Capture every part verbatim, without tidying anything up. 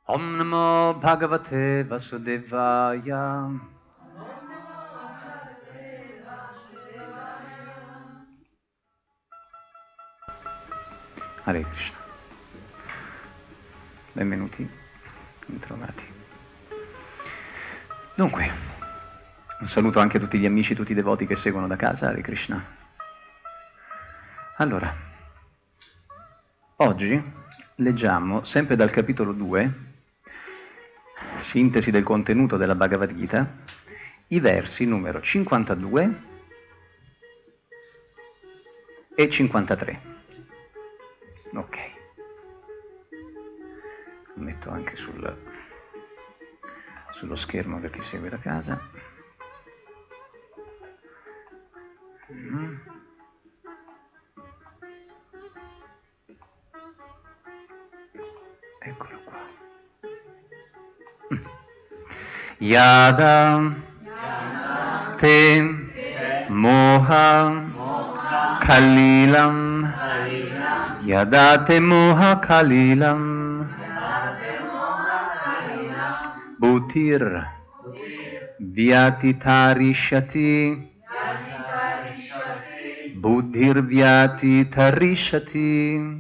Om Namo Bhagavate Vasudevaya. Hare Krishna. Benvenuti, bentrovati. Dunque, un saluto anche a tutti gli amici, tutti i devoti che seguono da casa. Hare Krishna. Allora, oggi leggiamo, sempre dal capitolo due, sintesi del contenuto della Bhagavad Gita, i versi numero cinquantadue e cinquantatré. Ok. Lo metto anche sul, sullo schermo per chi segue da casa. Mm. Eccolo qua. Yada te moha kalilam, yada te moha kalilam, butir vyatitarishati, buddhir vyatitarishati,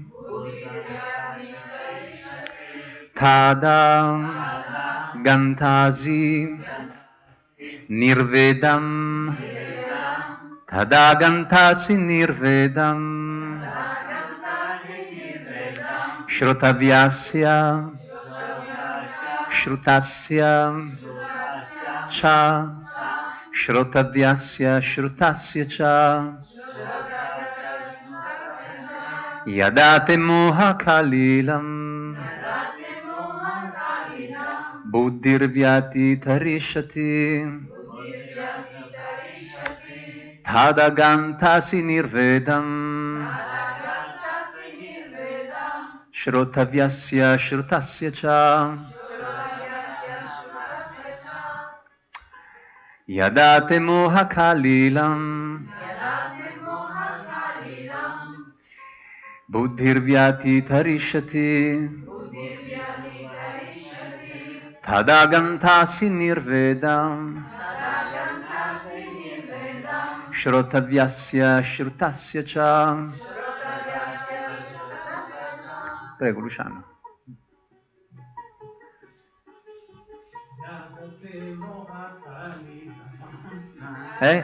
tada gantasi nirvedam, tada gantasi nirvedam, shrotavyasya shrutasya cha, shrotavyasya shrutasya cha, yadate moha kalilam, buddhir vyatitarishati, tada gantasi nirvedam, shrotavyasya shrutasya cha, yadate moha kalilam, buddhir vyatitarishati, tada gantasi nirvedam, shrotavyasya shrutasya cha. Prego, Luciano. Eh?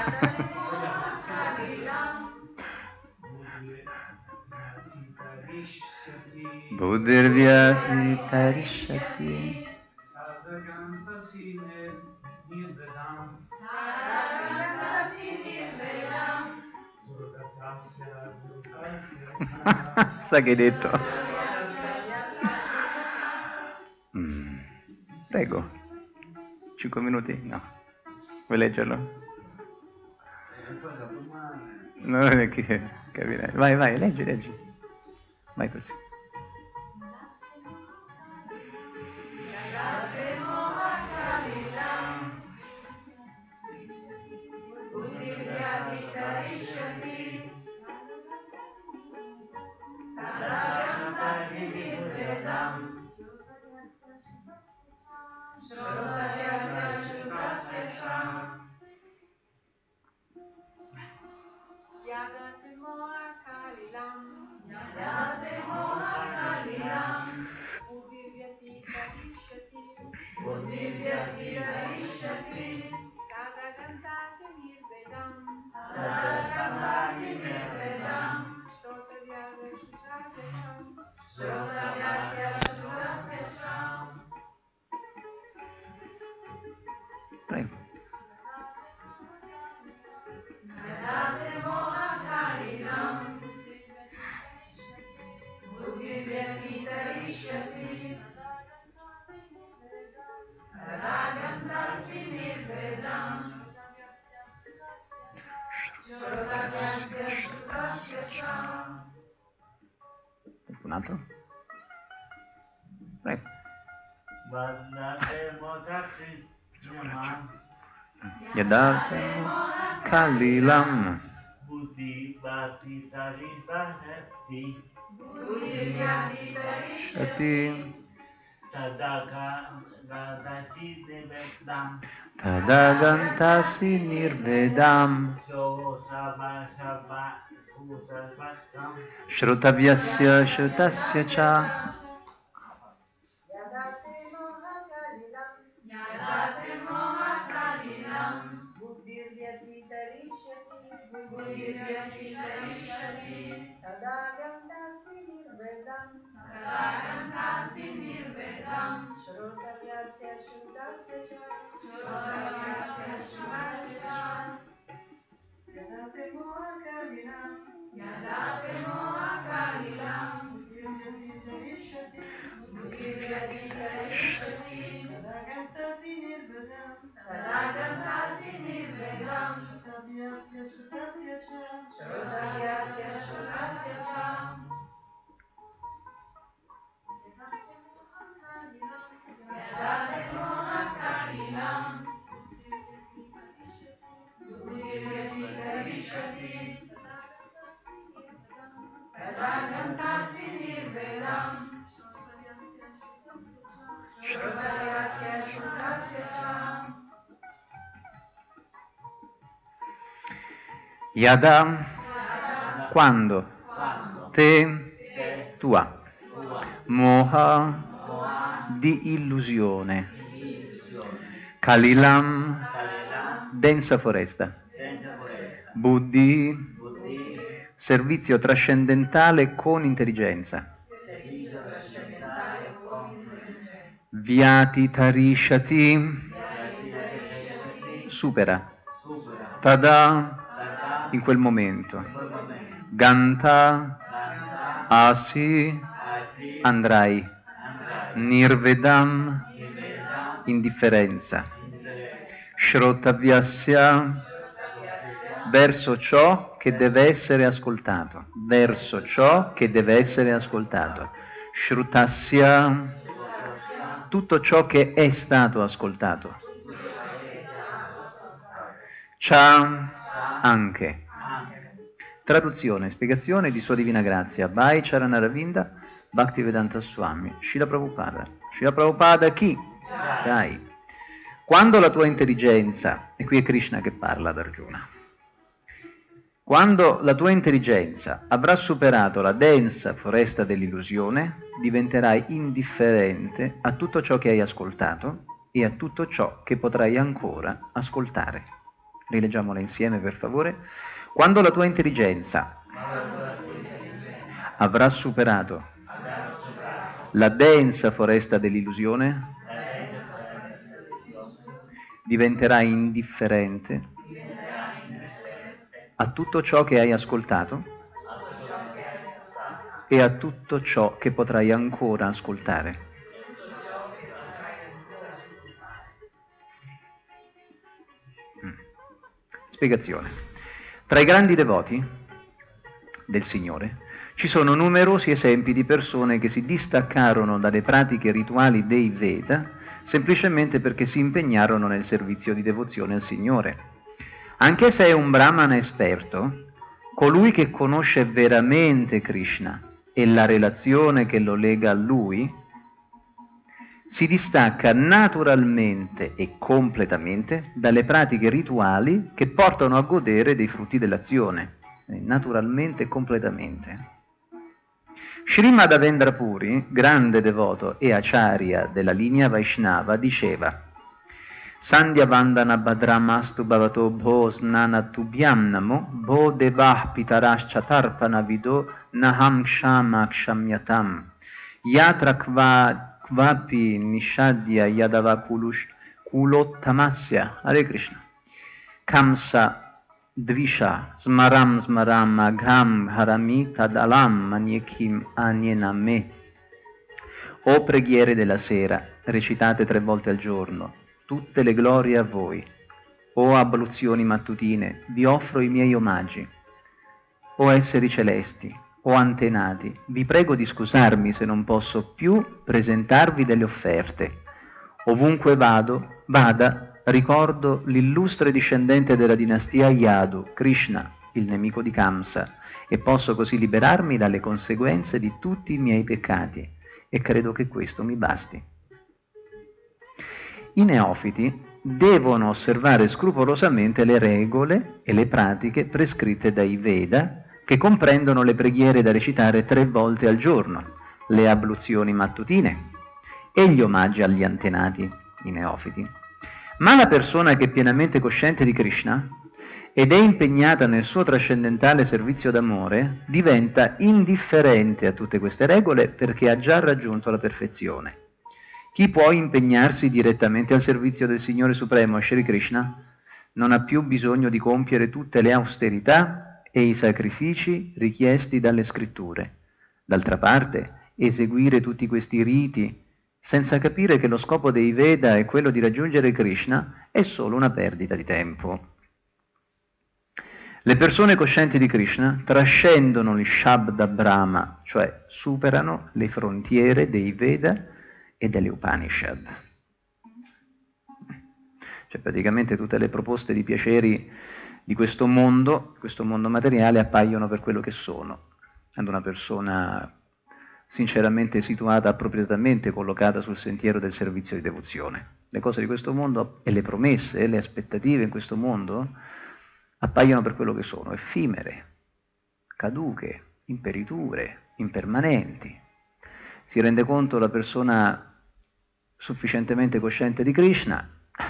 Buddhir vyatitarishati, sa che hai detto? Mm. Prego, cinque minuti? No. Vuoi leggerlo? No, capirei. Vai, vai, leggi, leggi. Vai così. Prego. Un altro? Prego. Yadate kalilam, shati Tadagantasi nirvedam Shrutavyasya shrutasya cha Yada, quando, te, tua, moha, di illusione, Kalilam, densa foresta, Buddhi, servizio trascendentale con intelligenza, Vyati tarishati, supera, Tada, in quel momento, Ganta, asi, andrai, Nirvedam, indifferenza, Shrotavyasya, verso ciò che deve essere ascoltato, verso ciò che deve essere ascoltato, Shrutasya, tutto ciò che è stato ascoltato, Cha, anche. Traduzione e spiegazione di Sua Divina Grazia, Bhai Charanaravinda, Bhaktivedanta Swami, Srila Prabhupada. Srila Prabhupada chi? Dai. Quando la tua intelligenza, e qui è Krishna che parla ad Arjuna, quando la tua intelligenza avrà superato la densa foresta dell'illusione, diventerai indifferente a tutto ciò che hai ascoltato e a tutto ciò che potrai ancora ascoltare. Rileggiamola insieme per favore. Quando la tua intelligenza avrà superato la densa foresta dell'illusione, diventerai indifferente a tutto ciò che hai ascoltato e a tutto ciò che potrai ancora ascoltare. Spiegazione. Tra i grandi devoti del Signore ci sono numerosi esempi di persone che si distaccarono dalle pratiche rituali dei Veda semplicemente perché si impegnarono nel servizio di devozione al Signore. Anche se è un brahmana esperto, colui che conosce veramente Krishna e la relazione che lo lega a Lui, si distacca naturalmente e completamente dalle pratiche rituali che portano a godere dei frutti dell'azione. Naturalmente e completamente. Srimad Avendra Puri, grande devoto e acharya della linea Vaishnava, diceva: Sandhya Vandana Bhadramastu Bhavato Bho Snana Tubhyam Namo Bho Devah Pitarascha Tarpana Vido Naham Kshama Kshamyatam Yatra Kva Kvapi Nishadya Yadava Kulush Kulottamasya. Hare Krishna. Kamsa Dvisha Smaram Smaram Agham Harami Tadalam Manyekim Anyename. O preghiere della sera, recitate tre volte al giorno, tutte le glorie a voi. O abluzioni mattutine, vi offro i miei omaggi. O esseri celesti, o antenati, vi prego di scusarmi se non posso più presentarvi delle offerte. Ovunque vado, vada, ricordo l'illustre discendente della dinastia Yadu, Krishna, il nemico di Kamsa, e posso così liberarmi dalle conseguenze di tutti i miei peccati, e credo che questo mi basti. I neofiti devono osservare scrupolosamente le regole e le pratiche prescritte dai Veda, che comprendono le preghiere da recitare tre volte al giorno, le abluzioni mattutine e gli omaggi agli antenati, i neofiti. Ma la persona che è pienamente cosciente di Krishna ed è impegnata nel suo trascendentale servizio d'amore diventa indifferente a tutte queste regole perché ha già raggiunto la perfezione. Chi può impegnarsi direttamente al servizio del Signore Supremo, Shri Krishna, non ha più bisogno di compiere tutte le austerità e i sacrifici richiesti dalle scritture. D'altra parte, eseguire tutti questi riti senza capire che lo scopo dei Veda è quello di raggiungere Krishna è solo una perdita di tempo. Le persone coscienti di Krishna trascendono il Shabda Brahma, cioè superano le frontiere dei Veda e delle Upanishad. Cioè praticamente tutte le proposte di piaceri di questo mondo, questo mondo materiale, appaiono per quello che sono. Ad una persona sinceramente situata, appropriatamente collocata sul sentiero del servizio di devozione. Le cose di questo mondo e le promesse e le aspettative in questo mondo appaiono per quello che sono, effimere, caduche, imperiture, impermanenti. Si rende conto la persona sufficientemente cosciente di Krishna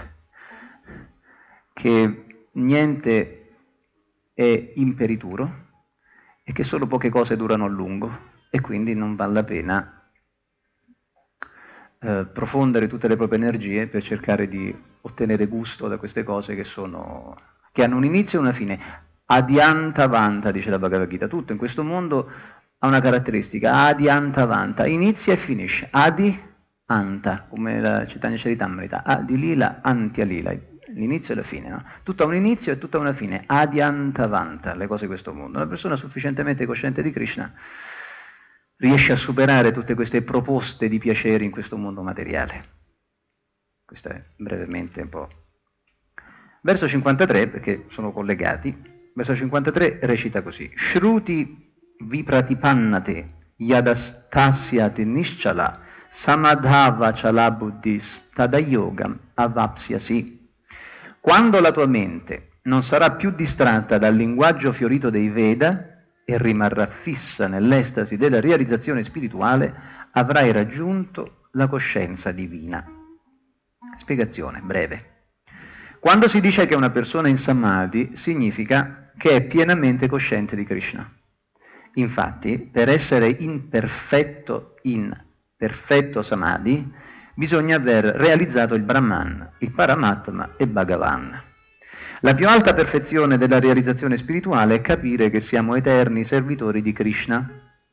che niente è imperituro e che solo poche cose durano a lungo e quindi non vale la pena eh, profondere tutte le proprie energie per cercare di ottenere gusto da queste cose che sono, che hanno un inizio e una fine. Adyantavanta, dice la Bhagavad Gita, tutto in questo mondo ha una caratteristica, adyantavanta, inizia e finisce, adi anta, come la Chaitanya Charitamrita, adi lila, antya lila, l'inizio e la fine, no? Tutto ha un inizio e tutta una fine, adyantavanta, le cose di questo mondo. Una persona sufficientemente cosciente di Krishna riesce a superare tutte queste proposte di piaceri in questo mondo materiale. Questo è brevemente un po'. Verso cinquantatré, perché sono collegati, verso cinquantatré recita così: Shruti vipratipannate yadastasyate nischala samadhava chala buddhis tadayogam avapsyasi. Quando la tua mente non sarà più distratta dal linguaggio fiorito dei Veda e rimarrà fissa nell'estasi della realizzazione spirituale, avrai raggiunto la coscienza divina. Spiegazione breve. Quando si dice che una persona è in samadhi, significa che è pienamente cosciente di Krishna. Infatti, per essere in perfetto, in perfetto samadhi, bisogna aver realizzato il Brahman, il Paramatma e Bhagavan. La più alta perfezione della realizzazione spirituale è capire che siamo eterni servitori di Krishna.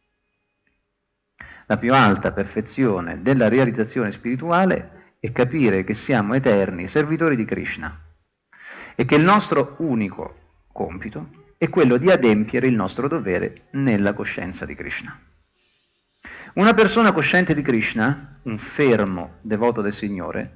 La più alta perfezione della realizzazione spirituale è capire che siamo eterni servitori di Krishna e che il nostro unico compito è quello di adempiere il nostro dovere nella coscienza di Krishna. Una persona cosciente di Krishna, un fermo devoto del Signore,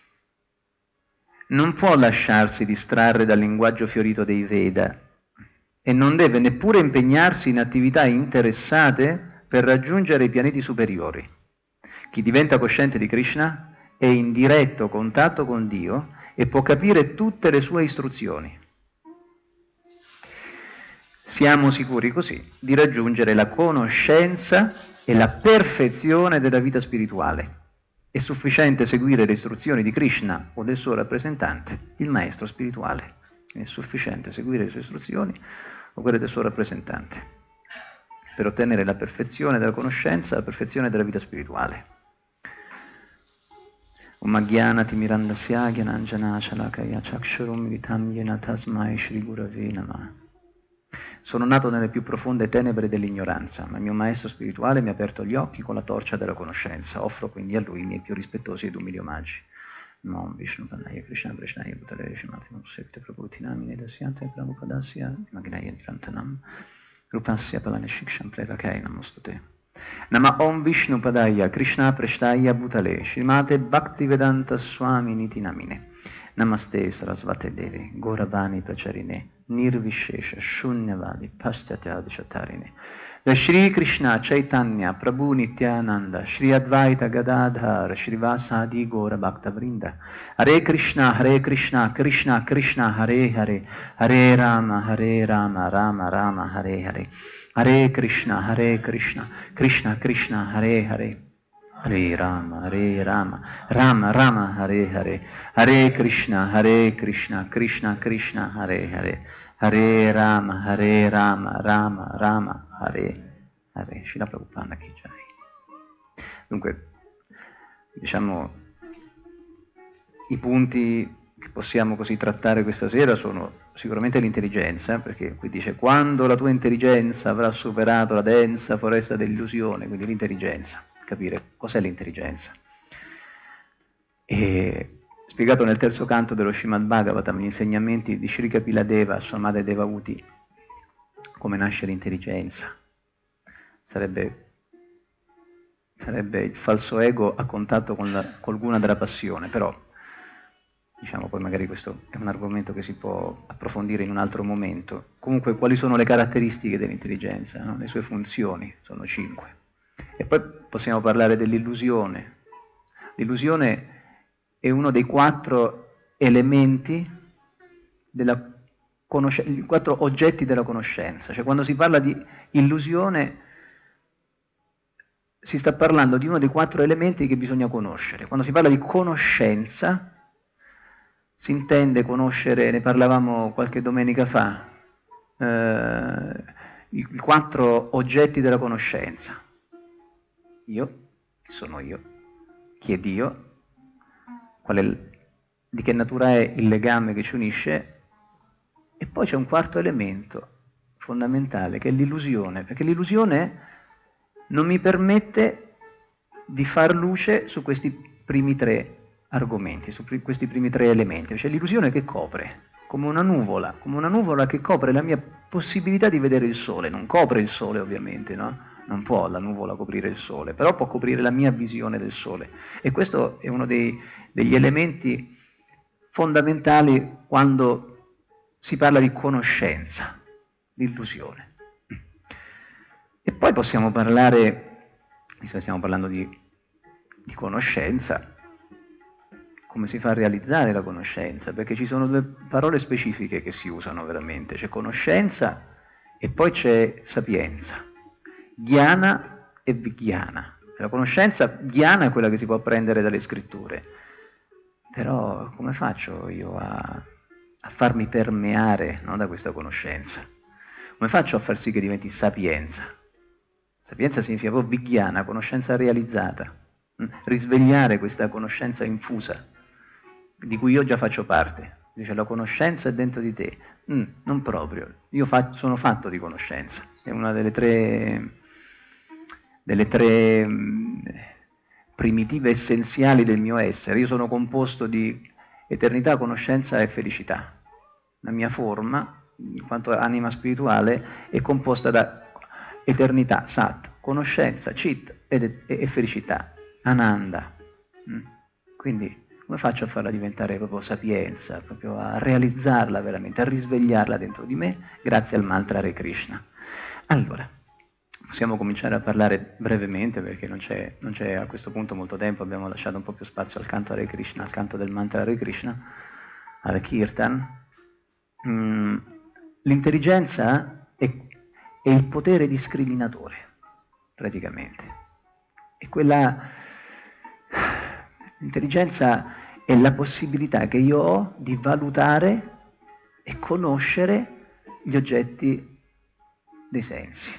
non può lasciarsi distrarre dal linguaggio fiorito dei Veda e non deve neppure impegnarsi in attività interessate per raggiungere i pianeti superiori. Chi diventa cosciente di Krishna è in diretto contatto con Dio e può capire tutte le sue istruzioni. Siamo sicuri così di raggiungere la conoscenza e la perfezione della vita spirituale. È sufficiente seguire le istruzioni di Krishna o del suo rappresentante, il maestro spirituale. È sufficiente seguire le sue istruzioni o quelle del suo rappresentante per ottenere la perfezione della conoscenza e la perfezione della vita spirituale. Om Agyanati Mirandasya Gyananjana Shalakaya Chakshurum Militam Yena Tasmai Shri Gurave Namah. Sono nato nelle più profonde tenebre dell'ignoranza, ma il mio maestro spirituale mi ha aperto gli occhi con la torcia della conoscenza. Offro quindi a lui i miei più rispettosi ed umili omaggi. Nam Vishnu Padaya Krishna Krishnaya Bhutale Shimati Namasekte Prabhutinamine Dasyate Prabhupadasya Magnaya Nirantanam Rupasya Palane Shiksham Prerakai Namostute. Nama Om Vishnu Padaya Krishna Preshtaya Bhutale Shrimate Bhaktivedanta Swami Niti Namine. Namaste Sarasvate Devi Gauravani Pracharine Nirvishesha Shunyavadi Paschatyatishatarine. Da Shri Krishna Chaitanya Prabhu Nityananda Shri Advaita Gadadhar Shri Vasadi Gora Bhakta Vrinda. Hare Krishna Hare Krishna Krishna Krishna Hare Hare Hare Rama Hare Rama Rama Rama Hare Hare. Hare Krishna Hare Krishna Krishna Krishna Hare Hare Hare Rama Hare Rama Rama Rama Hare Hare. Hare Krishna Hare Krishna Krishna Krishna Hare Hare Hare Rama Hare Rama Rama Rama Hare Hare. Srila Prabhupada Ki Jai. Dunque, diciamo, i punti che possiamo così trattare questa sera sono sicuramente l'intelligenza, perché qui dice quando la tua intelligenza avrà superato la densa foresta dell'illusione, quindi l'intelligenza, capire cos'è l'intelligenza. E spiegato nel terzo canto dello Srimad Bhagavatam, gli insegnamenti di Sri Kapila Deva a sua madre Devahuti, come nasce l'intelligenza. Sarebbe, sarebbe il falso ego a contatto con, la, con l'guna della passione, però diciamo poi magari questo è un argomento che si può approfondire in un altro momento. Comunque quali sono le caratteristiche dell'intelligenza, no? Le sue funzioni, sono cinque. E poi possiamo parlare dell'illusione. L'illusione è uno dei quattro elementi della conoscenza, i quattro oggetti della conoscenza. Cioè quando si parla di illusione si sta parlando di uno dei quattro elementi che bisogna conoscere. Quando si parla di conoscenza si intende conoscere, ne parlavamo qualche domenica fa, eh, i quattro oggetti della conoscenza. Io, chi sono io? Chi è Dio? Qual è, di che natura è il legame che ci unisce? E poi c'è un quarto elemento fondamentale che è l'illusione, perché l'illusione non mi permette di far luce su questi primi tre argomenti, su questi primi tre elementi. Cioè l'illusione che copre, come una nuvola, come una nuvola che copre la mia possibilità di vedere il sole. Non copre il sole ovviamente, no? Non può la nuvola coprire il sole, però può coprire la mia visione del sole. E questo è uno dei, degli elementi fondamentali quando si parla di conoscenza, l'illusione. E poi possiamo parlare, visto che stiamo parlando di, di conoscenza, come si fa a realizzare la conoscenza, perché ci sono due parole specifiche che si usano veramente, c'è conoscenza e poi c'è sapienza, jnana e vijnana. La conoscenza jnana è quella che si può apprendere dalle scritture, però come faccio io a, a farmi permeare, no, da questa conoscenza? Come faccio a far sì che diventi sapienza? Sapienza significa proprio vijnana, conoscenza realizzata, risvegliare questa conoscenza infusa, di cui io già faccio parte. Dice la conoscenza è dentro di te. Mm, non proprio. Io fa, sono fatto di conoscenza. È una delle tre, delle tre mh, primitive essenziali del mio essere. Io sono composto di eternità, conoscenza e felicità. La mia forma, in quanto anima spirituale, è composta da eternità, sat, conoscenza, chit e, e felicità, ananda. Mm. Quindi come faccio a farla diventare proprio sapienza, proprio a realizzarla veramente, a risvegliarla dentro di me, grazie al mantra Hare Krishna. Allora, possiamo cominciare a parlare brevemente, perché non c'è, non c'è a questo punto molto tempo, abbiamo lasciato un po' più spazio al canto Hare Krishna, al canto del mantra Hare Krishna, al Kirtan. Mm, l'intelligenza è, è il potere discriminatore, praticamente. È quella... L'intelligenza è la possibilità che io ho di valutare e conoscere gli oggetti dei sensi.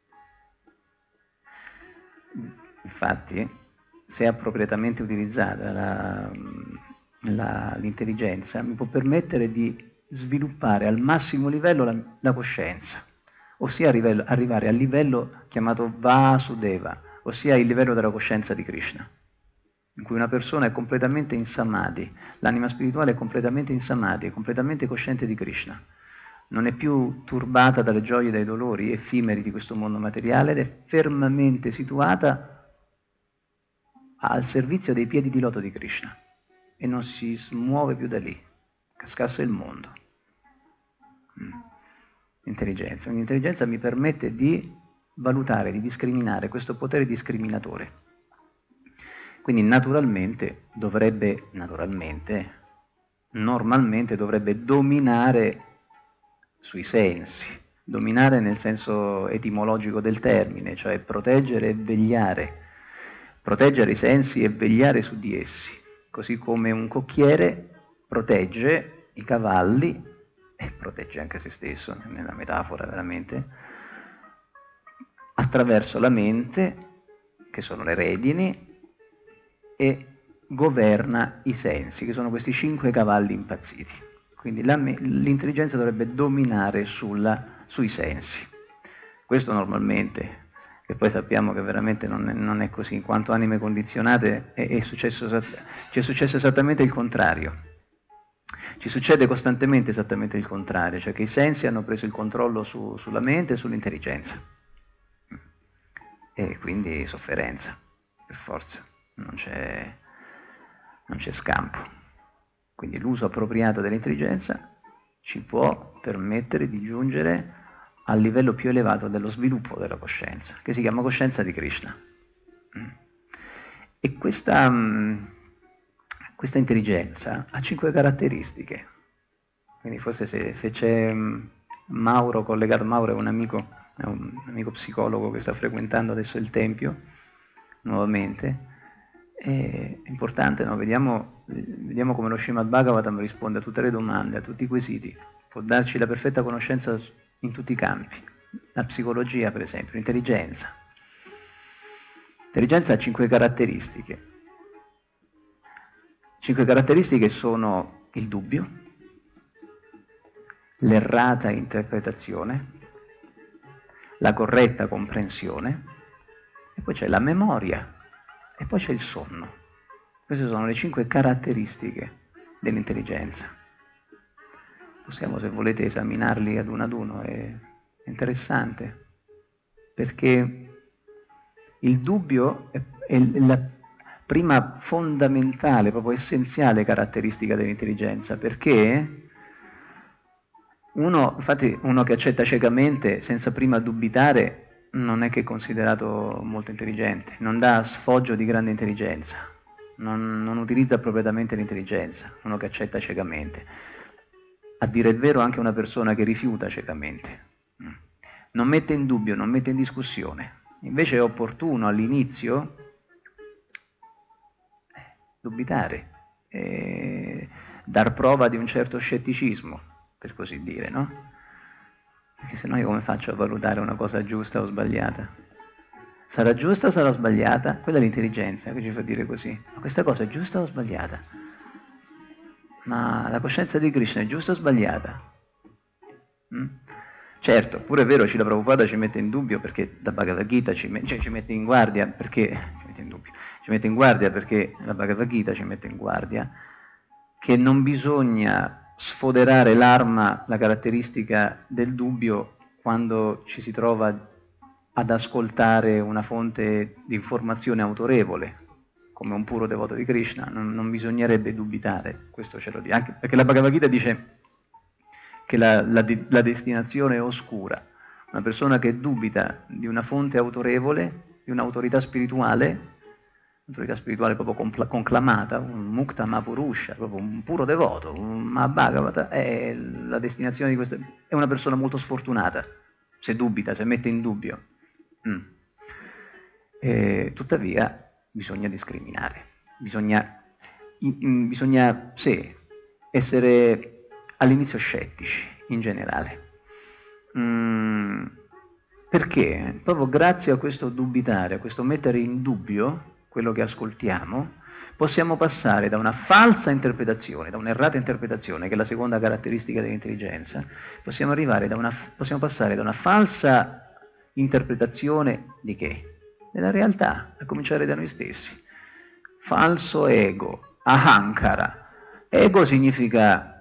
Infatti, se appropriatamente utilizzata la, la, l'intelligenza, mi può permettere di sviluppare al massimo livello la, la coscienza, ossia livello, arrivare al livello chiamato Vasudeva, ossia il livello della coscienza di Krishna, in cui una persona è completamente in samadhi, l'anima spirituale è completamente in samadhi, è completamente cosciente di Krishna, non è più turbata dalle gioie e dai dolori effimeri di questo mondo materiale ed è fermamente situata al servizio dei piedi di loto di Krishna e non si smuove più da lì, cascasse il mondo. Intelligenza. L'intelligenza mi permette di valutare, di discriminare, questo potere discriminatore. Quindi naturalmente dovrebbe, naturalmente, normalmente dovrebbe dominare sui sensi, dominare nel senso etimologico del termine, cioè proteggere e vegliare, proteggere i sensi e vegliare su di essi, così come un cocchiere protegge i cavalli e protegge anche se stesso, nella metafora veramente, attraverso la mente, che sono le redini, e governa i sensi, che sono questi cinque cavalli impazziti. Quindi l'intelligenza dovrebbe dominare sulla, sui sensi. Questo normalmente, e poi sappiamo che veramente non è, non è così, in quanto anime condizionate è, è successo, ci è successo esattamente il contrario. Ci succede costantemente esattamente il contrario, cioè che i sensi hanno preso il controllo su, sulla mente e sull'intelligenza. E quindi sofferenza, per forza. Non c'è, non c'è scampo. Quindi l'uso appropriato dell'intelligenza ci può permettere di giungere al livello più elevato dello sviluppo della coscienza, che si chiama coscienza di Krishna. E questa, questa intelligenza ha cinque caratteristiche. Quindi forse se, se c'è Mauro collegato, Mauro è un amico, è un amico psicologo che sta frequentando adesso il Tempio, nuovamente. È importante, no? Vediamo, vediamo come lo Srimad Bhagavatam risponde a tutte le domande, a tutti i quesiti, può darci la perfetta conoscenza in tutti i campi, la psicologia per esempio, l'intelligenza. L'intelligenza ha cinque caratteristiche. Cinque caratteristiche sono il dubbio, l'errata interpretazione, la corretta comprensione, e poi c'è la memoria. E poi c'è il sonno. Queste sono le cinque caratteristiche dell'intelligenza. Possiamo, se volete, esaminarli ad uno ad uno, è interessante, perché il dubbio è, è la prima fondamentale, proprio essenziale caratteristica dell'intelligenza, perché uno, infatti uno che accetta ciecamente senza prima dubitare non è che è considerato molto intelligente, non dà sfoggio di grande intelligenza, non, non utilizza appropriatamente l'intelligenza, uno che accetta ciecamente. A dire il vero anche una persona che rifiuta ciecamente, non mette in dubbio, non mette in discussione. Invece è opportuno all'inizio dubitare, eh, dar prova di un certo scetticismo, per così dire, no? Perché se no io come faccio a valutare una cosa giusta o sbagliata? Sarà giusta o sarà sbagliata? Quella è l'intelligenza che ci fa dire così. Ma questa cosa è giusta o sbagliata? Ma la coscienza di Krishna è giusta o sbagliata? Mm? Certo, pure è vero, Srila Prabhupada ci mette in dubbio perché la Bhagavad Gita ci, cioè, ci mette in guardia perché ci mette in dubbio, ci mette in guardia perché la Bhagavad Gita ci mette in guardia che non bisogna sfoderare l'arma, la caratteristica del dubbio, quando ci si trova ad ascoltare una fonte di informazione autorevole, come un puro devoto di Krishna. Non, non bisognerebbe dubitare, questo ce lo dice, anche perché la Bhagavad Gita dice che la, la, la destinazione è oscura. Una persona che dubita di una fonte autorevole, di un'autorità spirituale, autorità spirituale proprio conclamata, un Mukta Mahapurusha, proprio un puro devoto, un Mahabhagavata, è la destinazione di questa, è una persona molto sfortunata, se dubita, se mette in dubbio. Mm. E, tuttavia bisogna discriminare, bisogna, in, in, bisogna sì, essere all'inizio scettici in generale. Mm. Perché proprio grazie a questo dubitare, a questo mettere in dubbio quello che ascoltiamo, possiamo passare da una falsa interpretazione, da un'errata interpretazione, che è la seconda caratteristica dell'intelligenza, possiamo, arrivare da una, possiamo passare da una falsa interpretazione di che? Della realtà, a cominciare da noi stessi. Falso ego, ahankara. Ego significa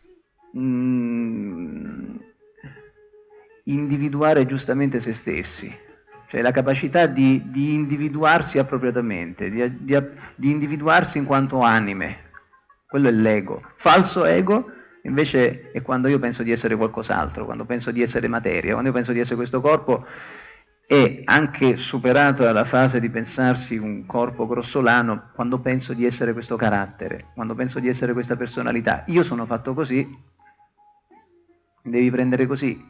mm, individuare giustamente se stessi, cioè la capacità di, di individuarsi appropriatamente, di, di, di individuarsi in quanto anime. Quello è l'ego. Falso ego invece è quando io penso di essere qualcos'altro, quando penso di essere materia, quando io penso di essere questo corpo, e anche superata la fase di pensarsi un corpo grossolano, quando penso di essere questo carattere, quando penso di essere questa personalità. Io sono fatto così, mi devi prendere così.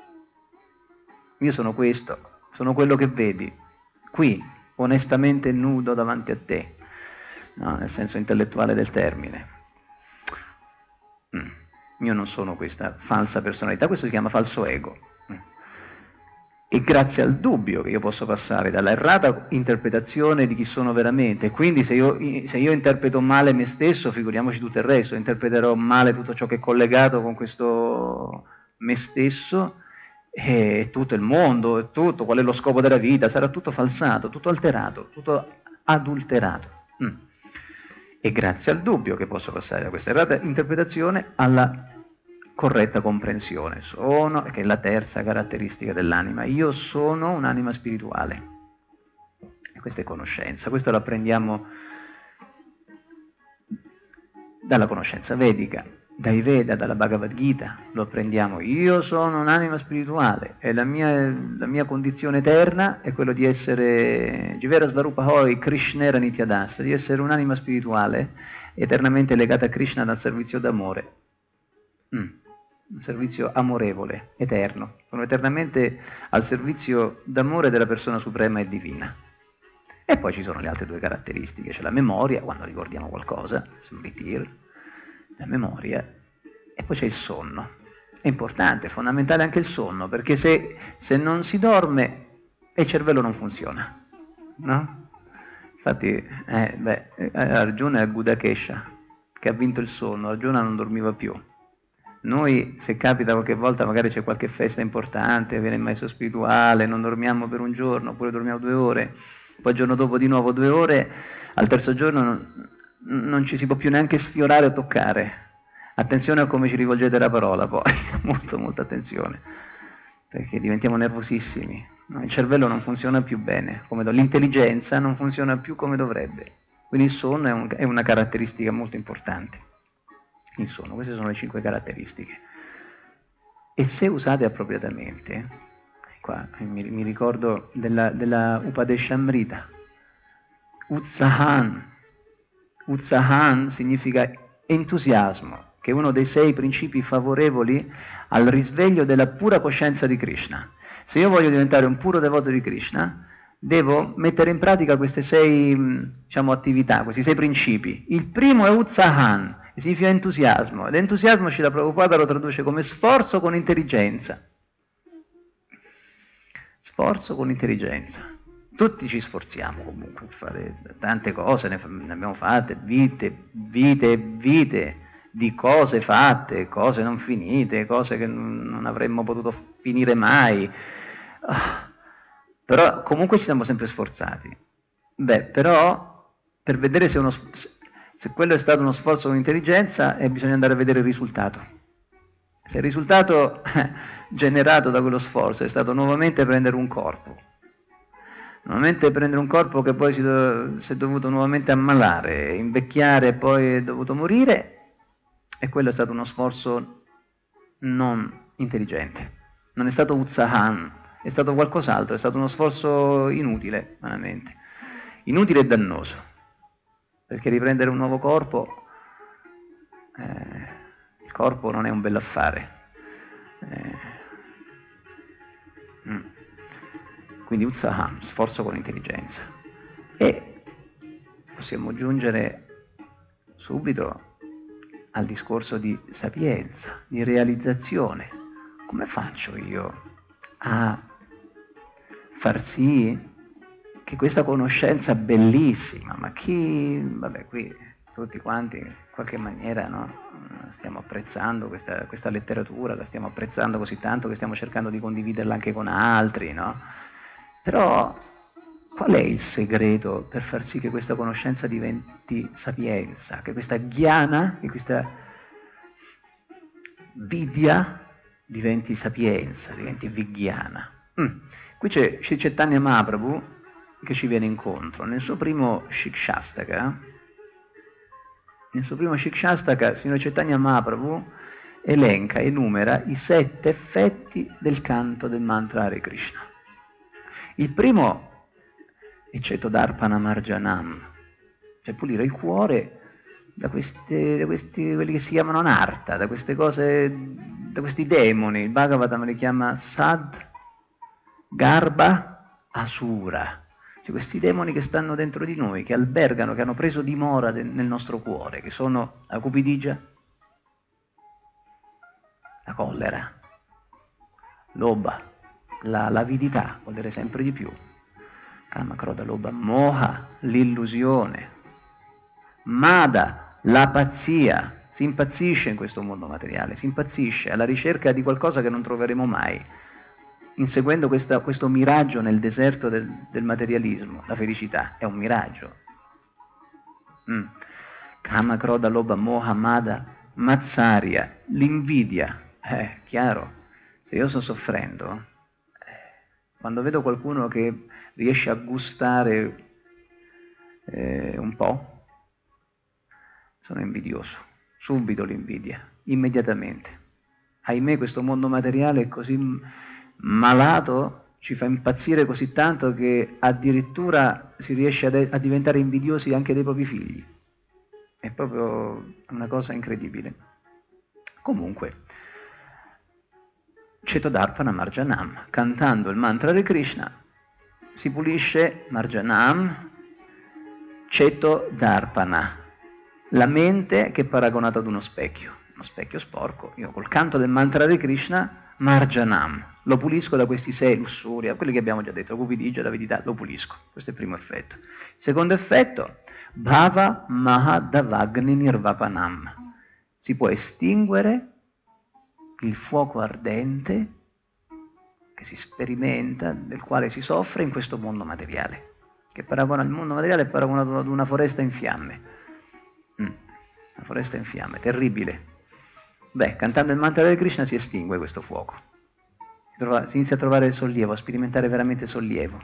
Io sono questo, sono quello che vedi, qui, onestamente nudo davanti a te, no, nel senso intellettuale del termine. Mm. Io non sono questa falsa personalità, questo si chiama falso ego. Mm. E grazie al dubbio che io posso passare dalla errata interpretazione di chi sono veramente, quindi se io, se io interpreto male me stesso, figuriamoci tutto il resto, interpreterò male tutto ciò che è collegato con questo me stesso, e tutto il mondo, e tutto, qual è lo scopo della vita, sarà tutto falsato, tutto alterato, tutto adulterato. Mm. E grazie al dubbio che posso passare da questa errata interpretazione alla corretta comprensione, sono, che è la terza caratteristica dell'anima, io sono un'anima spirituale. E questa è conoscenza, questo lo apprendiamo dalla conoscenza vedica, dai Veda, dalla Bhagavad Gita, lo apprendiamo. Io sono un'anima spirituale e la mia, la mia condizione eterna è quello di essere Jivera Svarupa Hoi Krishnera Nityadasa, di essere un'anima spirituale eternamente legata a Krishna dal servizio d'amore. Mm. Un servizio amorevole, eterno. Sono eternamente al servizio d'amore della persona suprema e divina. E poi ci sono le altre due caratteristiche, c'è la memoria, quando ricordiamo qualcosa, smritir, la memoria, e poi c'è il sonno. È importante, è fondamentale anche il sonno, perché se, se non si dorme il cervello non funziona, no? Infatti, eh, beh, Arjuna è Gudakesha, che ha vinto il sonno, Arjuna non dormiva più. Noi, se capita qualche volta, magari c'è qualche festa importante, viene il maestro spirituale, non dormiamo per un giorno, oppure dormiamo due ore, poi il giorno dopo di nuovo due ore, al terzo giorno non, non ci si può più neanche sfiorare o toccare. Attenzione a come ci rivolgete la parola poi, molto molta attenzione, perché diventiamo nervosissimi, no? Il cervello non funziona più bene, come do- l'intelligenza non funziona più come dovrebbe, quindi il sonno è, un, è una caratteristica molto importante. Il sonno, queste sono le cinque caratteristiche. E se usate appropriatamente, qua mi, mi ricordo della, della Upadeshamrita, Utsahan. Utsahan significa entusiasmo, che è uno dei sei principi favorevoli al risveglio della pura coscienza di Krishna. Se io voglio diventare un puro devoto di Krishna, devo mettere in pratica queste sei, diciamo, attività, questi sei principi. Il primo è Utsahan, che significa entusiasmo, ed entusiasmo Srila Prabhupada lo traduce come sforzo con intelligenza. Sforzo con intelligenza. Tutti ci sforziamo comunque per fare tante cose, ne, ne abbiamo fatte, vite, vite e vite di cose fatte, cose non finite, cose che non avremmo potuto finire mai. Ah, però comunque ci siamo sempre sforzati. Beh, però per vedere se uno... Se quello è stato uno sforzo con intelligenza, eh, bisogna andare a vedere il risultato. Se il risultato generato da quello sforzo è stato nuovamente prendere un corpo, nuovamente prendere un corpo che poi si, do, si è dovuto nuovamente ammalare, invecchiare e poi è dovuto morire, e quello è stato uno sforzo non intelligente. Non è stato Utsahan, è stato qualcos'altro, è stato uno sforzo inutile, veramente. Inutile e dannoso. Perché riprendere un nuovo corpo, eh, il corpo non è un bell'affare. Eh, mm. Quindi Utsaham, sforzo con intelligenza. E possiamo giungere subito al discorso di sapienza, di realizzazione. Come faccio io a far sì che questa conoscenza bellissima, ma chi, vabbè, qui tutti quanti in qualche maniera, no, stiamo apprezzando questa, questa letteratura, la stiamo apprezzando così tanto che stiamo cercando di condividerla anche con altri, no? Però qual è il segreto per far sì che questa conoscenza diventi sapienza, che questa jnana, che questa vidya diventi sapienza, diventi vijnana? Mm. Qui c'è Sri Chaitanya Mahaprabhu che ci viene incontro. Nel suo primo Shikshastaka, nel suo primo Shikshastaka, Signor Chaitanya Mahaprabhu elenca, enumera i sette effetti del canto del mantra Hare Krishna. Il primo è Cetodarpana Marjanam, cioè pulire il cuore da questi, da questi, quelli che si chiamano anarta, da queste cose, da questi demoni. Il Bhagavatam li chiama Sad, Garba, Asura. Cioè questi demoni che stanno dentro di noi, che albergano, che hanno preso dimora de, nel nostro cuore, che sono la cupidigia, la collera, l'oba, la, l'avidità, volere sempre di più, Kama, Krodha, Lobha, Moha, l'illusione, Mada, la pazzia. Si impazzisce in questo mondo materiale, si impazzisce alla ricerca di qualcosa che non troveremo mai, inseguendo questa, questo miraggio nel deserto del, del materialismo. La felicità è un miraggio. Mm. Kama, Krodha, Lobha, Moha, Mada, Matsarya, l'invidia. Eh, chiaro, se io sto soffrendo, eh, quando vedo qualcuno che riesce a gustare eh, un po', sono invidioso, subito l'invidia, immediatamente. Ahimè, questo mondo materiale è così malato, ci fa impazzire così tanto che addirittura si riesce a, de- a diventare invidiosi anche dei propri figli. È proprio una cosa incredibile. Comunque, Cetodarpana Marjanam, cantando il mantra di Krishna, si pulisce Marjanam, Cetodarpana, la mente che è paragonata ad uno specchio, uno specchio sporco. Io col canto del mantra di Krishna, Marjanam, lo pulisco da questi sei lussuria, quelli che abbiamo già detto, la cupidigia, l'avidità, lo pulisco. Questo è il primo effetto. Il secondo effetto, Bhava Mahadavagni Nirvapanam, si può estinguere il fuoco ardente che si sperimenta, del quale si soffre in questo mondo materiale, che paragona il mondo materiale è paragonato ad una foresta in fiamme. Mm, una foresta in fiamme, terribile. Beh, cantando il mantra di Krishna si estingue questo fuoco. Si, trova, si inizia a trovare sollievo, a sperimentare veramente sollievo.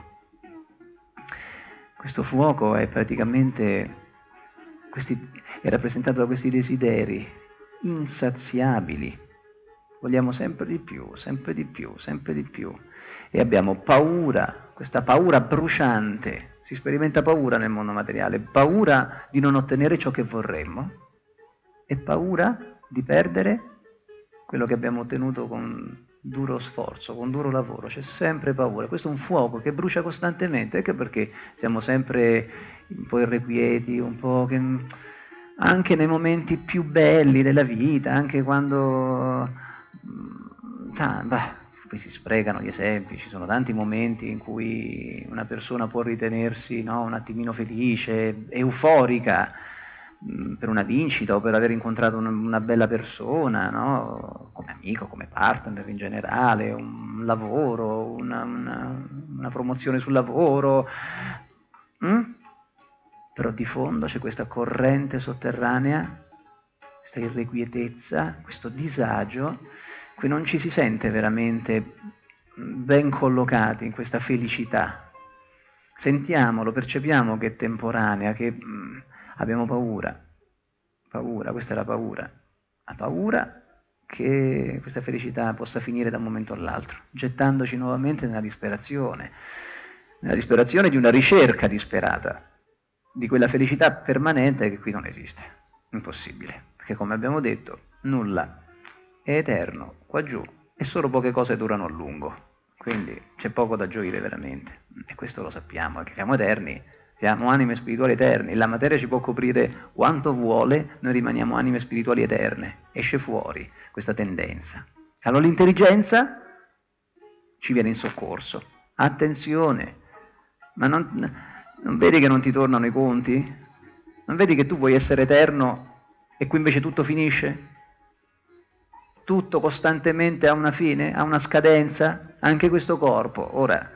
Questo fuoco è praticamente, questi, è rappresentato da questi desideri insaziabili. Vogliamo sempre di più, sempre di più, sempre di più. E abbiamo paura, questa paura bruciante. Si sperimenta paura nel mondo materiale, paura di non ottenere ciò che vorremmo e paura di perdere quello che abbiamo ottenuto con duro sforzo, con duro lavoro. C'è sempre paura. Questo è un fuoco che brucia costantemente, anche perché siamo sempre un po' irrequieti, un po' che anche nei momenti più belli della vita, anche quando ah, bah, poi si sprecano gli esempi, ci sono tanti momenti in cui una persona può ritenersi, no, un attimino felice, euforica mh, per una vincita o per aver incontrato una, una bella persona, no, come amico, come partner in generale, un lavoro, una, una, una promozione sul lavoro, mm? Però di fondo c'è questa corrente sotterranea, questa irrequietezza, questo disagio, qui non ci si sente veramente ben collocati in questa felicità. Sentiamolo, percepiamo che è temporanea, che mh, abbiamo paura. Paura, questa è la paura. La paura che questa felicità possa finire da un momento all'altro, gettandoci nuovamente nella disperazione, nella disperazione di una ricerca disperata, di quella felicità permanente che qui non esiste. Impossibile, perché come abbiamo detto, nulla è eterno qua giù e solo poche cose durano a lungo, quindi c'è poco da gioire veramente, e questo lo sappiamo, è che siamo eterni, siamo anime spirituali eterne, la materia ci può coprire quanto vuole, noi rimaniamo anime spirituali eterne, esce fuori questa tendenza. Allora l'intelligenza ci viene in soccorso, attenzione, ma non, non vedi che non ti tornano i conti? Non vedi che tu vuoi essere eterno e qui invece tutto finisce? Tutto costantemente ha una fine, ha una scadenza, anche questo corpo. Ora,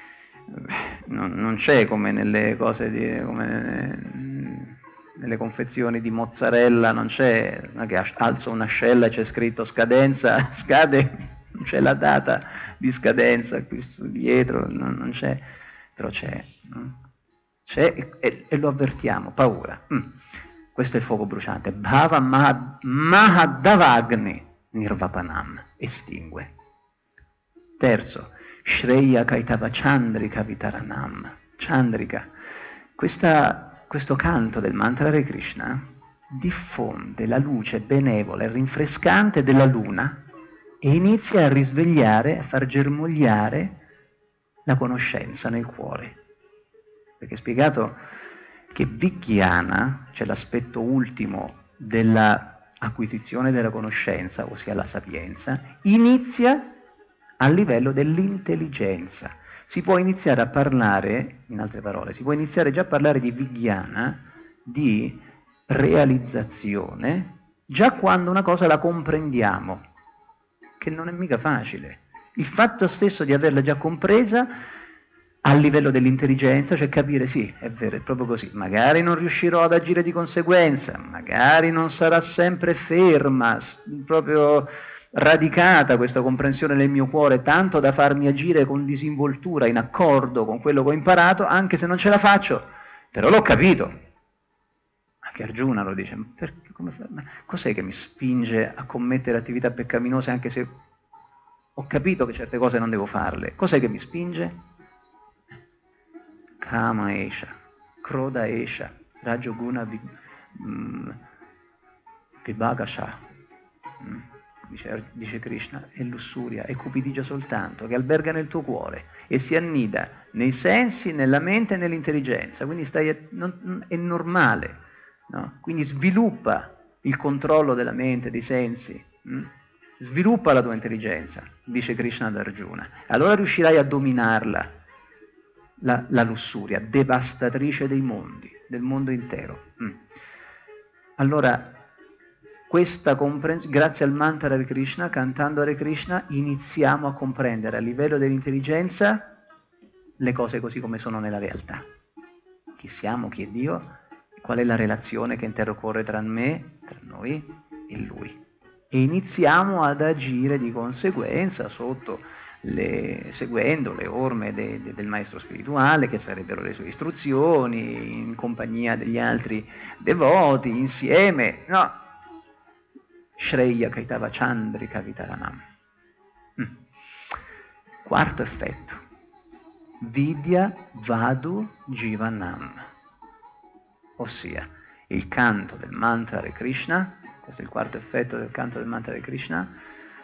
non, non c'è come nelle cose, di, come nelle confezioni di mozzarella, non c'è, non è che alzo un'ascella e c'è scritto scadenza, scade, non c'è la data di scadenza qui dietro, non, non c'è, però c'è, no? C'è e, e lo avvertiamo, paura. Mm. Questo è il fuoco bruciante. Bhava Mahadavagni. nirvapanam, estingue. Terzo, Shreya Kaitava Chandrika Vitaranam. Chandrika, questa, questo canto del mantra Hare Krishna diffonde la luce benevola e rinfrescante della luna e inizia a risvegliare, a far germogliare la conoscenza nel cuore. Perché è spiegato che Vijnana, cioè l'aspetto ultimo dell'acquisizione della conoscenza, ossia la sapienza, inizia a livello dell'intelligenza. Si può iniziare a parlare, in altre parole, si può iniziare già a parlare di Vijnana, di realizzazione, già quando una cosa la comprendiamo, che non è mica facile. Il fatto stesso di averla già compresa a livello dell'intelligenza, cioè capire, sì, è vero, è proprio così, magari non riuscirò ad agire di conseguenza, magari non sarà sempre ferma, proprio radicata questa comprensione nel mio cuore, tanto da farmi agire con disinvoltura, in accordo con quello che ho imparato, anche se non ce la faccio, però l'ho capito. Anche Arjuna lo dice, perché, come fa? Ma cos'è che mi spinge a commettere attività peccaminose anche se ho capito che certe cose non devo farle? Cos'è che mi spinge? Kama esha, Kroda esha, Rajoguna Vibhagasha. Mm. Dice, dice Krishna, è lussuria, è cupidigia soltanto, che alberga nel tuo cuore e si annida nei sensi, nella mente e nell'intelligenza, quindi stai, non, è normale, no? Quindi sviluppa il controllo della mente, dei sensi, hm? Sviluppa la tua intelligenza, dice Krishna ad Arjuna, allora riuscirai a dominarla, la, la lussuria, devastatrice dei mondi, del mondo intero. Hm. Allora, questa comprensione, grazie al mantra Hare Krishna, cantando Hare Krishna, iniziamo a comprendere a livello dell'intelligenza le cose così come sono nella realtà. Chi siamo, chi è Dio, qual è la relazione che intercorre tra me, tra noi e Lui. E iniziamo ad agire di conseguenza sotto le, seguendo le orme de, de, del maestro spirituale, che sarebbero le sue istruzioni, in compagnia degli altri devoti, insieme, no? Shreya Kaitava Chandrika Vitaranam. Mm. Quarto effetto. Vidya Vadu Jivanam. Ossia, il canto del mantra Hare Krishna, questo è il quarto effetto del canto del mantra Hare Krishna,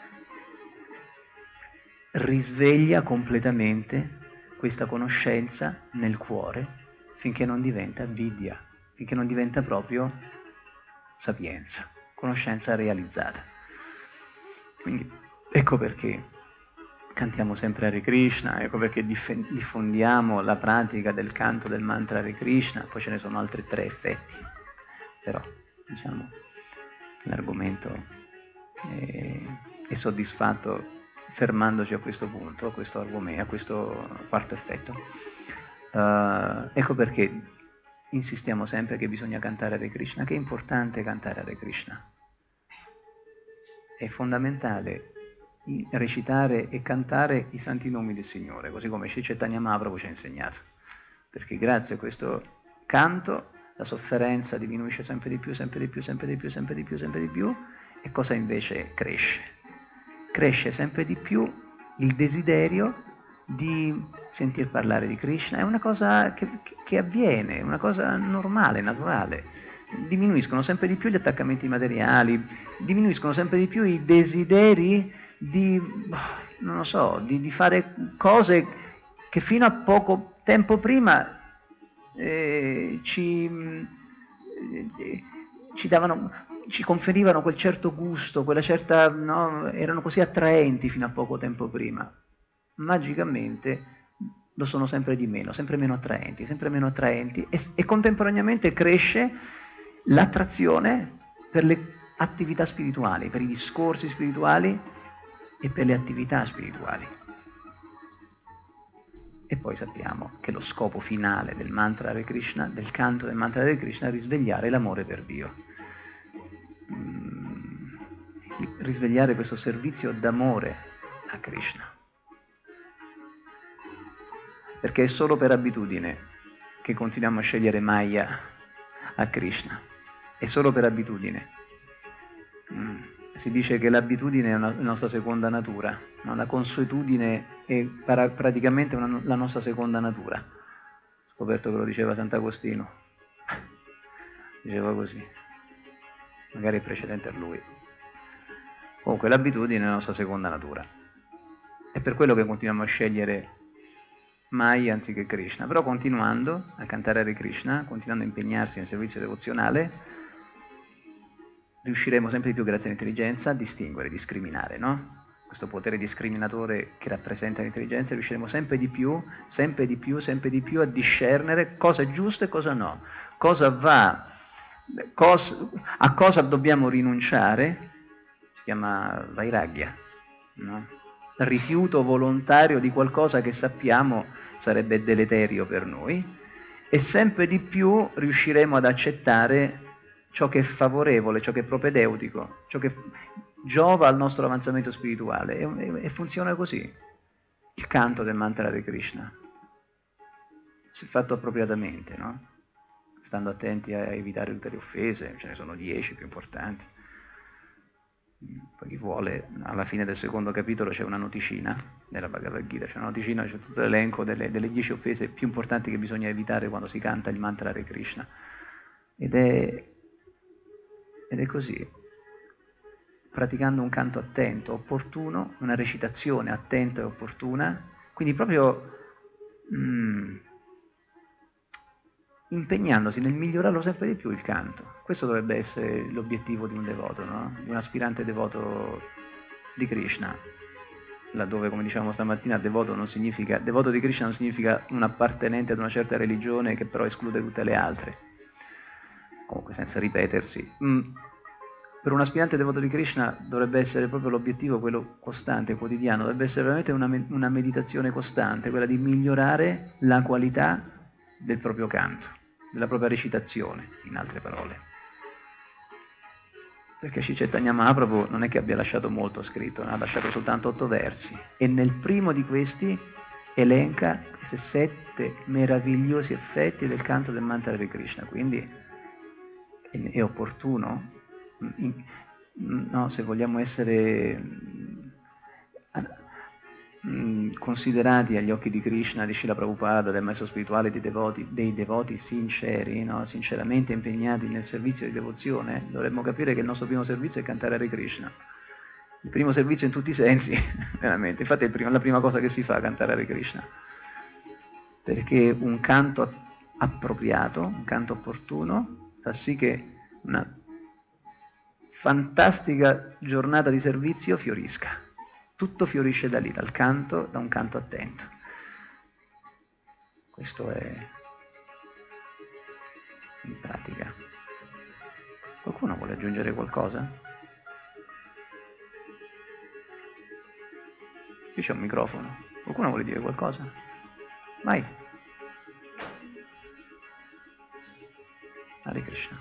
risveglia completamente questa conoscenza nel cuore finché non diventa vidya, finché non diventa proprio sapienza, conoscenza realizzata. Quindi ecco perché cantiamo sempre Hare Krishna, ecco perché diffondiamo la pratica del canto del mantra Hare Krishna, poi ce ne sono altri tre effetti, però diciamo l'argomento è, è soddisfatto fermandoci a questo punto, a questo argomento, a questo quarto effetto. Uh, ecco perché insistiamo sempre che bisogna cantare Hare Krishna, che è importante cantare Hare Krishna. È fondamentale recitare e cantare i santi nomi del Signore, così come Sri Chaitanya Mahaprabhu ci ha insegnato. Perché grazie a questo canto la sofferenza diminuisce sempre di più, sempre di più, sempre di più, sempre di più, sempre di più, e cosa invece cresce? Cresce sempre di più il desiderio di sentir parlare di Krishna. È una cosa che, che avviene, è una cosa normale, naturale. Diminuiscono sempre di più gli attaccamenti materiali, diminuiscono sempre di più i desideri di, non lo so, di, di fare cose che fino a poco tempo prima eh, ci, eh, ci davano, ci conferivano quel certo gusto, quella certa, no, erano così attraenti fino a poco tempo prima. Magicamente lo sono sempre di meno, sempre meno attraenti, sempre meno attraenti e, e contemporaneamente cresce l'attrazione per le attività spirituali, per i discorsi spirituali e per le attività spirituali. E poi sappiamo che lo scopo finale del mantra Hare Krishna, del canto del mantra Hare Krishna, è risvegliare l'amore per Dio. Mm, risvegliare questo servizio d'amore a Krishna. Perché è solo per abitudine che continuiamo a scegliere Maya a Krishna. È solo per abitudine. Mm. È si dice che l'abitudine è una, la nostra seconda natura, no? La consuetudine è para, praticamente una, la nostra seconda natura. Ho scoperto che lo diceva Sant'Agostino, diceva così, magari è precedente a lui. Comunque l'abitudine è la nostra seconda natura. È per quello che continuiamo a scegliere Maya anziché Krishna, però continuando a cantare Hare Krishna, continuando a impegnarsi nel servizio devozionale, riusciremo sempre di più, grazie all'intelligenza, a distinguere, discriminare, no? Questo potere discriminatore che rappresenta l'intelligenza, riusciremo sempre di più, sempre di più, sempre di più a discernere cosa è giusto e cosa no, cosa va, cosa, a cosa dobbiamo rinunciare, si chiama vairagya, no? Rifiuto volontario di qualcosa che sappiamo sarebbe deleterio per noi, e sempre di più riusciremo ad accettare ciò che è favorevole, ciò che è propedeutico, ciò che giova al nostro avanzamento spirituale, e, e, e funziona così. Il canto del mantra Hare Krishna, se fatto appropriatamente, no? Stando attenti a evitare tutte le offese, ce ne sono dieci più importanti. Poi chi vuole, alla fine del secondo capitolo c'è una noticina, nella Bhagavad Gita c'è una noticina, c'è tutto l'elenco delle, delle dieci offese più importanti che bisogna evitare quando si canta il mantra Hare Krishna. Ed è, ed è così, praticando un canto attento, opportuno, una recitazione attenta e opportuna, quindi proprio mm, impegnandosi nel migliorarlo sempre di più il canto. Questo dovrebbe essere l'obiettivo di un devoto, no? Di un aspirante devoto di Krishna, laddove, come dicevamo stamattina, devoto, non significa, devoto di Krishna non significa un appartenente ad una certa religione che però esclude tutte le altre. Comunque, senza ripetersi, mm, per un aspirante devoto di Krishna dovrebbe essere proprio l'obiettivo, quello costante, quotidiano, dovrebbe essere veramente una, una meditazione costante, quella di migliorare la qualità del proprio canto, della propria recitazione, in altre parole. Perché Sri Chaitanya Mahaprabhu non è che abbia lasciato molto scritto, ha lasciato soltanto otto versi, e nel primo di questi elenca questi sette meravigliosi effetti del canto del mantra Hare Krishna. Quindi è opportuno, no, se vogliamo essere considerati agli occhi di Krishna, di Srila Prabhupada, del maestro spirituale, dei devoti, dei devoti sinceri, no? Sinceramente impegnati nel servizio di devozione, dovremmo capire che il nostro primo servizio è cantare Hare Krishna. Il primo servizio in tutti i sensi, veramente. Infatti è la prima cosa che si fa, cantare Hare Krishna. Perché un canto appropriato, un canto opportuno, fa sì che una fantastica giornata di servizio fiorisca. Tutto fiorisce da lì, dal canto, da un canto attento. Questo è in pratica. Qualcuno vuole aggiungere qualcosa? Qui c'è un microfono. Qualcuno vuole dire qualcosa? Vai. Hare Krishna.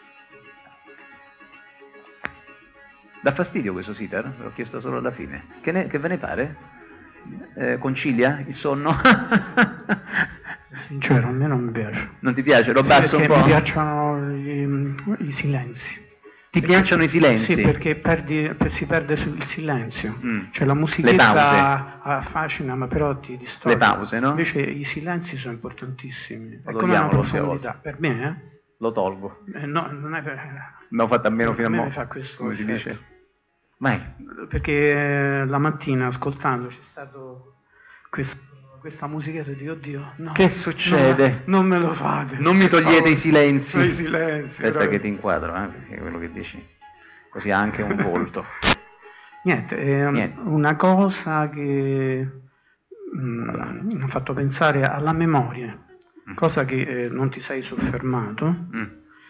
Dà fastidio questo sitar? Ve l'ho chiesto solo alla fine. Che, ne, che ve ne pare? Eh, concilia il sonno? Sincero, a me non mi piace. Non ti piace? Lo sì, basso un po'? Mi piacciono gli, i silenzi. Ti perché, piacciono i silenzi? Sì, perché perdi, si perde sul silenzio. Mm. Cioè la Le musichetta affascina, ma però ti distoglie. Le pause, no? Invece i silenzi sono importantissimi. Lo è come una profondità. Per me, eh? Lo tolgo. Eh, no, non è per... L'ho fatto a meno fino a mo'. Mi fa questo come effetto. Si dice? Vai. Perché la mattina ascoltando c'è stato questo, questa musichetta e dico, oddio, no. Che succede? Non, non me lo fate. Non mi togliete i silenzi. I silenzi. Aspetta che ti inquadro, eh, perché quello che dici così ha anche un volto. Niente, è Niente. Una cosa che mm, mi ha fatto pensare alla memoria, mm. cosa che eh, non ti sei soffermato, mm.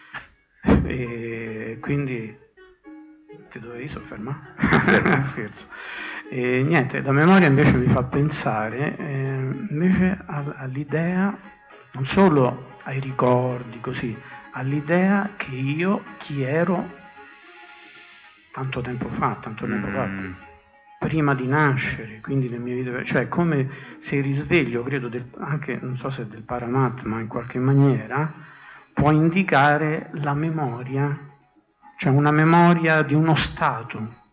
e quindi ti dovevi soffermare? Scherzo. E niente, la memoria invece mi fa pensare eh, invece all'idea, non solo ai ricordi così, all'idea che io chi ero tanto tempo fa, tanto tempo mm. fa, prima di nascere, quindi le mie vite, cioè come se il risveglio, credo, del, anche, non so se del Paramatma in qualche maniera, può indicare la memoria, cioè una memoria di uno stato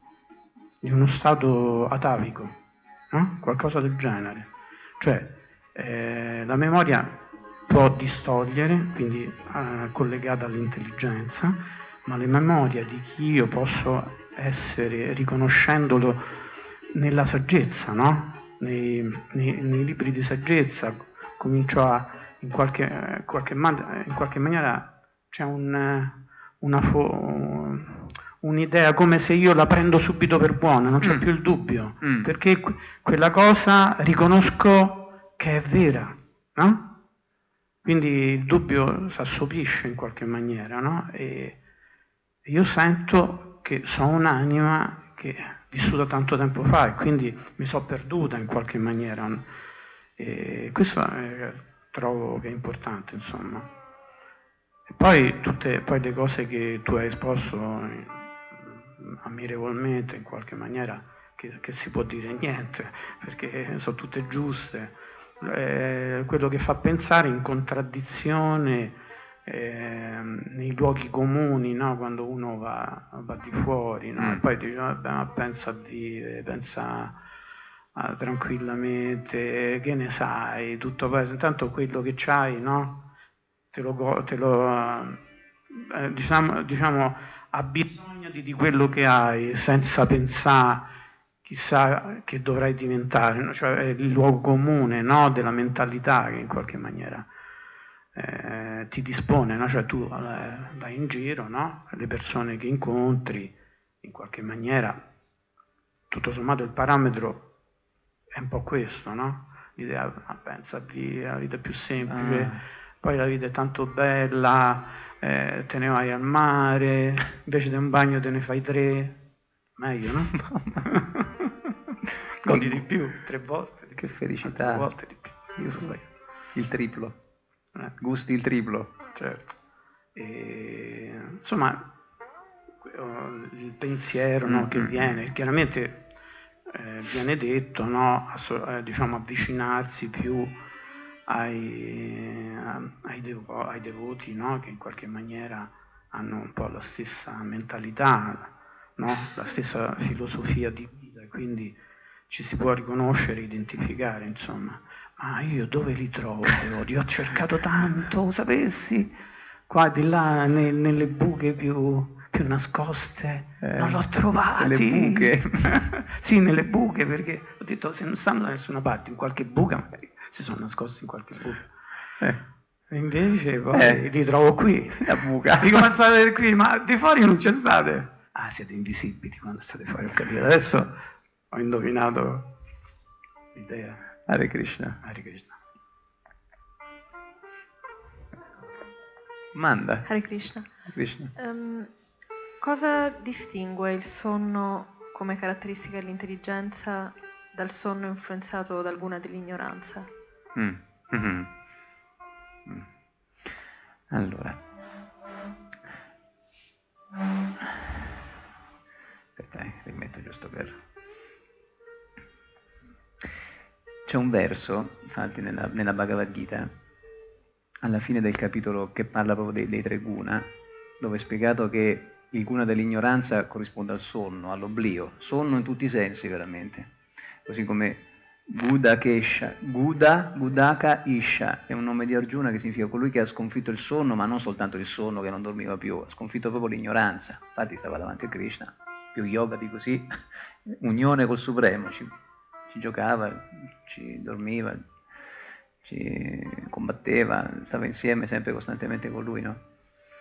di uno stato atavico, no? Qualcosa del genere. Cioè, eh, la memoria può distogliere, quindi eh, collegata all'intelligenza, ma la memoria di chi io posso essere riconoscendolo nella saggezza, no? Nei, nei, nei libri di saggezza comincio a, in qualche, qualche, in qualche maniera c'è un, una fo, un'idea come se io la prendo subito per buona, non c'è mm. più il dubbio, mm. perché que- quella cosa riconosco che è vera, no? Quindi il dubbio si assopisce in qualche maniera, no? E io sento che sono un'anima che è vissuta tanto tempo fa e quindi mi sono perduta in qualche maniera. E questo è, trovo che è importante, insomma. E poi tutte poi le cose che tu hai esposto ammirevolmente, in qualche maniera, che, che si può dire niente, perché sono tutte giuste. Eh, quello che fa pensare in contraddizione eh, nei luoghi comuni, no? Quando uno va, va di fuori, no? Mm. E poi dice vabbè, ma pensa a vivere, pensa a, tranquillamente, che ne sai, tutto poi, intanto quello che c'hai, no? Te lo, te lo eh, diciamo, diciamo ha bisogno di, di quello che hai, senza pensare chissà che dovrai diventare, no? Cioè è il luogo comune, no? Della mentalità che in qualche maniera eh, ti dispone, no? Cioè tu eh, vai in giro, no? Le persone che incontri, in qualche maniera, tutto sommato il parametro è un po' questo, no? L'idea, ah, pensa a via, la vita è più semplice, ah. Poi la vita è tanto bella, eh, te ne vai al mare, invece di un bagno te ne fai tre, meglio, no? Godi di più, tre volte. Di che più, felicità. Tre volte di più. Io so, il triplo. Eh. Gusti il triplo. Certo. E, insomma, il pensiero no, mm-hmm. che viene, chiaramente eh, viene detto, no, a, eh, diciamo, avvicinarsi più ai, ai, devo, ai devoti, no, che in qualche maniera hanno un po' la stessa mentalità, no, la stessa filosofia di vita, quindi ci si può riconoscere, identificare, insomma. Ma io dove li trovo? Li ho cercato tanto, sapessi? Qua di là, ne, nelle buche più, più nascoste, eh, non l'ho trovati. Nelle buche? Sì, nelle buche, perché ho detto, se non stanno da nessuna parte, in qualche buca, magari si sono nascosti in qualche buca. Eh. E invece poi eh. li trovo qui. La buca. Dico, ma state qui? Ma di fuori non c'è state? Ah, siete invisibili quando state fuori, ho capito. Adesso ho indovinato l'idea. Hare Krishna. Hare Krishna. Manda. Hare Krishna. Krishna. Um, cosa distingue il sonno come caratteristica dell'intelligenza dal sonno influenzato dal guna dell'ignoranza? Mm. Mm-hmm. Mm. Allora. Aspetta, eh, rimetto giusto per... C'è un verso, infatti, nella, nella Bhagavad Gita, alla fine del capitolo che parla proprio dei, dei tre guna, dove è spiegato che il guna dell'ignoranza corrisponde al sonno, all'oblio, sonno in tutti i sensi veramente, così come Gudakesha, Guda, Gudaka Isha, è un nome di Arjuna che significa colui che ha sconfitto il sonno, ma non soltanto il sonno che non dormiva più, ha sconfitto proprio l'ignoranza, infatti stava davanti a Krishna, più yoga di così, unione col Supremo, ci, ci giocava, ci dormiva, ci combatteva, stava insieme sempre costantemente con lui, no?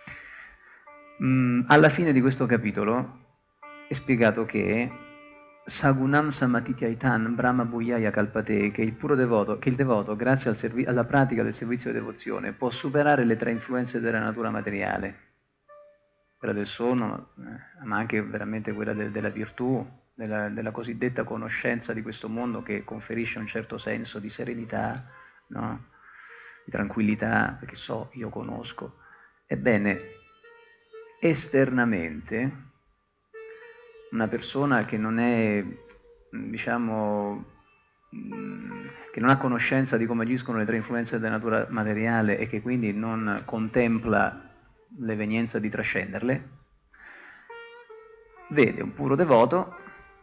Mm, alla fine di questo capitolo è spiegato che Sagunam Samatityaitan Brahma Bhuyaya Kalpate, che il puro devoto, che il devoto, grazie al servi- alla pratica del servizio di devozione, può superare le tre influenze della natura materiale, quella del sonno, ma anche veramente quella de- della virtù, della, della cosiddetta conoscenza di questo mondo che conferisce un certo senso di serenità, no? Di tranquillità, perché so, io conosco. Ebbene, esternamente, una persona che non è, diciamo, che non ha conoscenza di come agiscono le tre influenze della natura materiale e che quindi non contempla l'evenienza di trascenderle, vede un puro devoto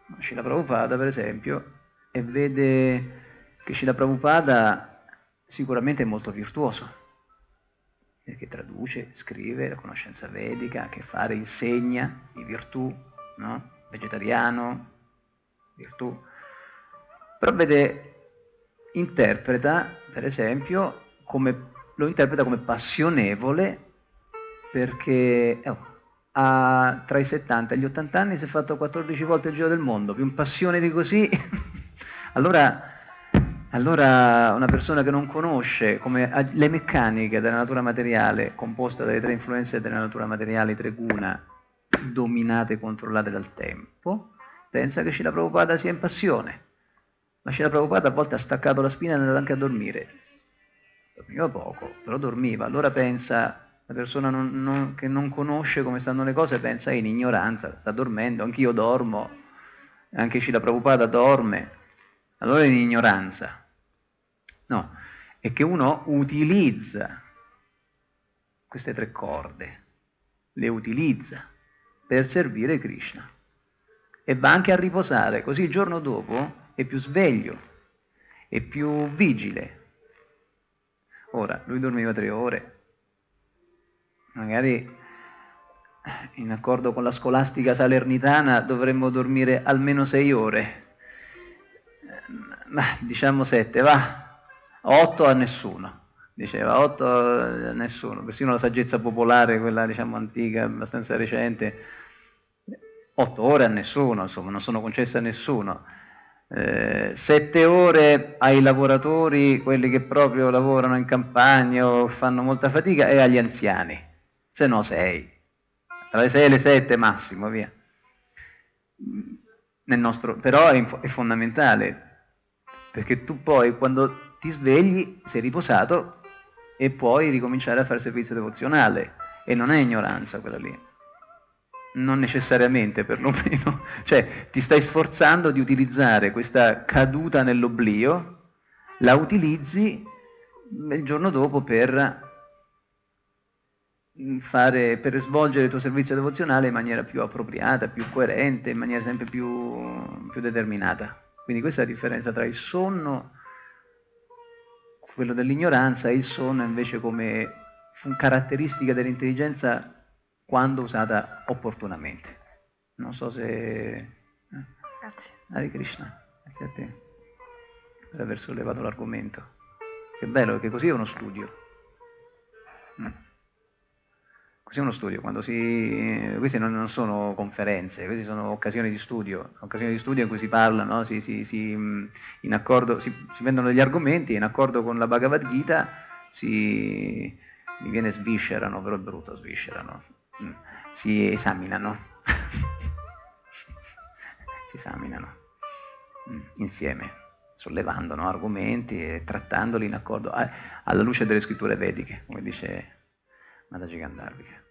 Srila Prabhupada, per esempio, e vede che Srila Prabhupada sicuramente è molto virtuoso, perché traduce, scrive la conoscenza vedica, ha a che fare, insegna di virtù, no? Vegetariano, virtù. Però vede, interpreta, per esempio, come, lo interpreta come passionevole perché oh, ha, tra i settanta e gli ottanta anni si è fatto quattordici volte il giro del mondo, più in passione di così. allora, allora una persona che non conosce come le meccaniche della natura materiale, composta dalle tre influenze della natura materiale, tre guna, dominate e controllate dal tempo, pensa che Srila Prabhupada sia in passione. Ma Srila Prabhupada a volte ha staccato la spina e è andato anche a dormire. Dormiva poco, però dormiva. Allora pensa, la persona non, non, che non conosce come stanno le cose pensa è in ignoranza, sta dormendo, anch'io dormo, anche Srila Prabhupada dorme. Allora è in ignoranza. No, è che uno utilizza queste tre corde, le utilizza per servire Krishna e va anche a riposare, così il giorno dopo è più sveglio, è più vigile. Ora, lui dormiva tre ore, magari in accordo con la scolastica salernitana dovremmo dormire almeno sei ore, ma diciamo sette, va, otto a nessuno. Diceva otto a nessuno, persino la saggezza popolare, quella diciamo antica, abbastanza recente, otto ore a nessuno, insomma, non sono concesse a nessuno. Eh, sette ore ai lavoratori, quelli che proprio lavorano in campagna o fanno molta fatica, e agli anziani, se no sei, tra le sei e le sette massimo, via. Nel nostro, però è, è fondamentale, perché tu poi quando ti svegli sei riposato e puoi ricominciare a fare servizio devozionale, e non è ignoranza quella lì. Non necessariamente, perlomeno, cioè ti stai sforzando di utilizzare questa caduta nell'oblio, la utilizzi il giorno dopo per, fare, per svolgere il tuo servizio devozionale in maniera più appropriata, più coerente, in maniera sempre più, più determinata. Quindi questa è la differenza tra il sonno, quello dell'ignoranza, e il sonno invece come caratteristica dell'intelligenza quando usata opportunamente. Non so se... Grazie. Hare Krishna, grazie a te per aver sollevato l'argomento. Che bello, che così è uno studio. Mm. Così è uno studio, quando si... Queste non, non sono conferenze, queste sono occasioni di studio, occasioni di studio in cui si parla, no? si, si, si, in accordo, si, si vendono degli argomenti e in accordo con la Bhagavad Gita si... mi viene sviscerano, però è brutto sviscerano. Si esaminano, si esaminano insieme, sollevando no, argomenti e trattandoli in accordo alla luce delle scritture vediche, come dice Mataji Gandharvika.